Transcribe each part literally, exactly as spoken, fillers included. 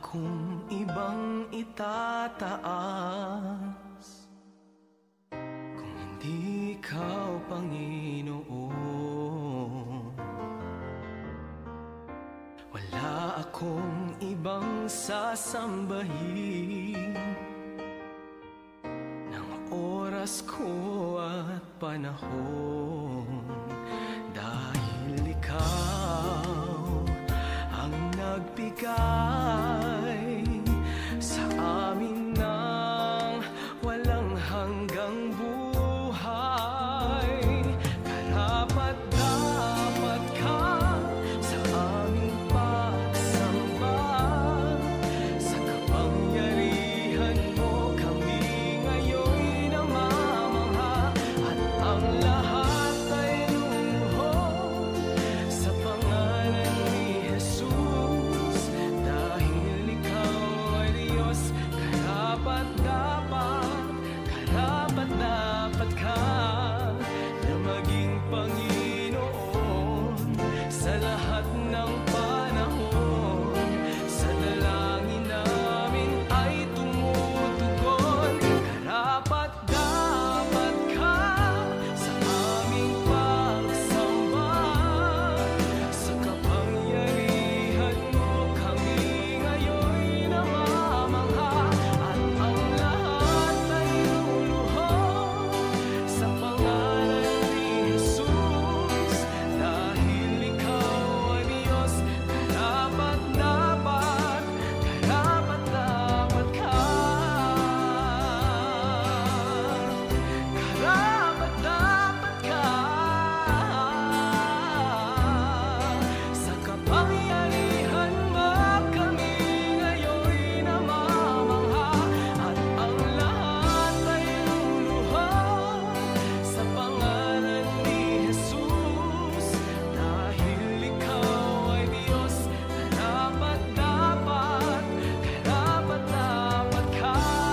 akong ibang itataas kung hindi ikaw, Panginoon. Wala akong ibang sasambahin ng oras ko at panahon, dahil ikaw ang nagbigay sa amin ng walang hanggang buhay. Karapat-dapat ka sa aming pagsamba, sa kapangyarihan mo kami ngayon'y namamangha, at ang lahat ay lumuhod sa pangalan ni Jesus, dahil ikaw ay Diyos. Karapat-dapat, karapat-dapat ka na maging Panginoon sa lahat ng panahon. Sa dalangin namin ay tumutugon. Karapat-dapat ka sa aming pagsamba, sa kapangyarihan mo kami ngayon'y namamangha, at ang lahat ay luluhod sa pangalan ni Jesus, dahil ikaw ay Diyos. Karapat-dapat, karapat-dapat ka. Karapat-dapat ka sa kapangyarihan mo kami ngayon'y namamangha, at ang lahat ay luluhod sa pangalan ni Jesus, dahil ikaw ay Diyos. Karapat-dapat, karapat-dapat ka.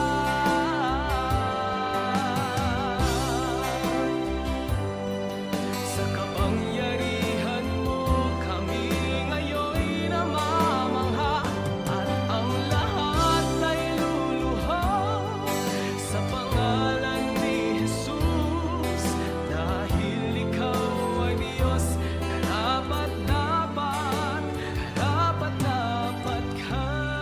Sa kapangyarihan mo kami ngayon'y namamangha, at ang lahat ay luluhod sa pangalan ni Jesus, dahil ikaw ay Diyos. Karapat-dapat, karapat-dapat ka.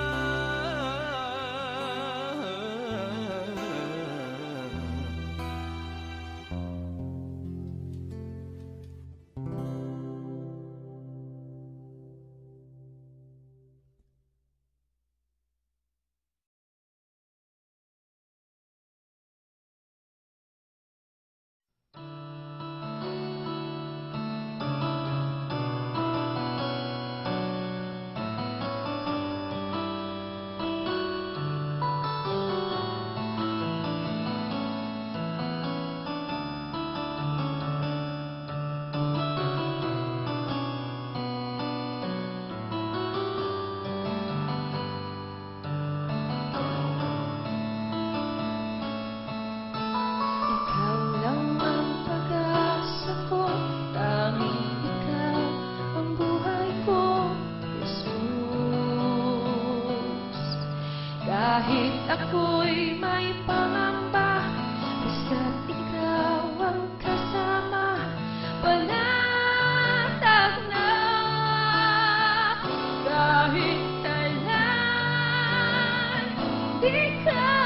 Ikaw lang ang pag-asa ko, tanging ikaw ang buhay ko, Jesus. Kahit ako'y may pangamba, basta't ikaw ang kasama, panatag na. Kahit kailan, di ka